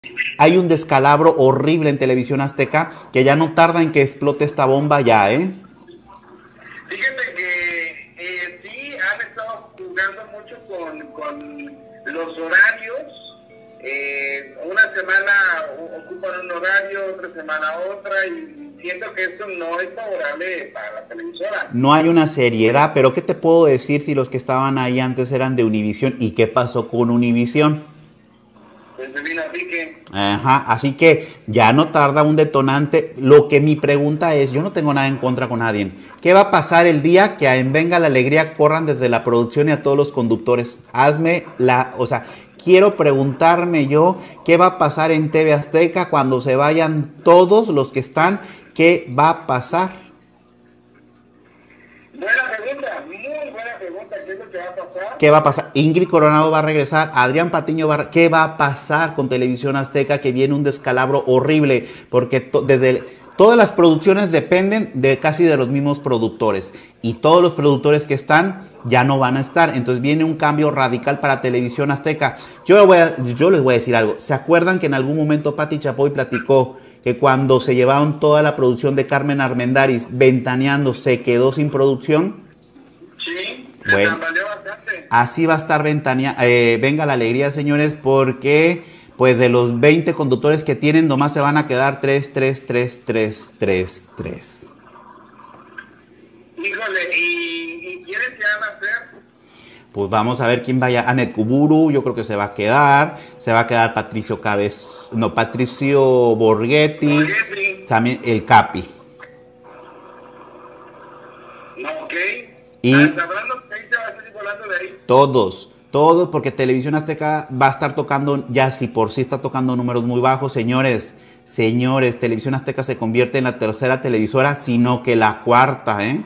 Hay un descalabro horrible en Televisión Azteca que ya no tarda en que explote esta bomba ya, ¿eh? Fíjate que sí, han estado jugando mucho con los horarios. Una semana ocupan un horario, otra semana otra, y siento que esto no es favorable para la televisora. No hay una seriedad, pero ¿qué te puedo decir si los que estaban ahí antes eran de Univisión? ¿Y qué pasó con Univisión? Pues se vino a pique. Ajá, así que ya no tarda un detonante. Lo que mi pregunta es, yo no tengo nada en contra con nadie. ¿Qué va a pasar el día que en Venga la Alegría corran desde la producción y a todos los conductores? Quiero preguntarme yo, ¿qué va a pasar en TV Azteca cuando se vayan todos los que están? ¿Qué va a pasar? Buena pregunta, muy buena pregunta. ¿Qué es lo que va a pasar? ¿Qué va a pasar? Ingrid Coronado va a regresar, Adrián Patiño va a... ¿Qué va a pasar con Televisión Azteca? Que viene un descalabro horrible, porque todas las producciones dependen de casi de los mismos productores, y todos los productores que están ya no van a estar, entonces viene un cambio radical para Televisión Azteca. Yo les voy a decir algo. ¿Se acuerdan que en algún momento Pati Chapoy platicó que cuando se llevaron toda la producción de Carmen Armendáriz, Ventaneando, se quedó sin producción? Sí, Bueno, tambaleó bastante. así va a estar Venga la Alegría, señores, porque pues de los 20 conductores que tienen, nomás se van a quedar 3, 3, 3, 3, 3, 3. Híjole, ¿y quiénes se van a hacer? Pues vamos a ver quién vaya. Anet Kuburu, yo creo que se va a quedar. Se va a quedar Patricio Borghetti. También el Capi. No, ok. Y ¿Sabrán lo que se va a seguir volando de ahí? todos, porque Televisión Azteca va a estar tocando, ya si por sí está tocando números muy bajos, señores, Televisión Azteca se convierte en la tercera televisora, sino que la cuarta, ¿eh?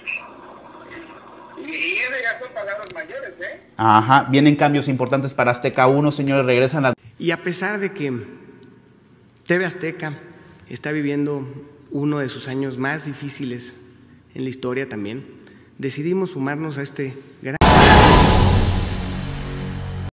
Y ese ya son palabras mayores, ¿eh? Ajá, vienen cambios importantes para Azteca 1, señores, regresan a... Y a pesar de que TV Azteca está viviendo uno de sus años más difíciles en la historia también, decidimos sumarnos a este gran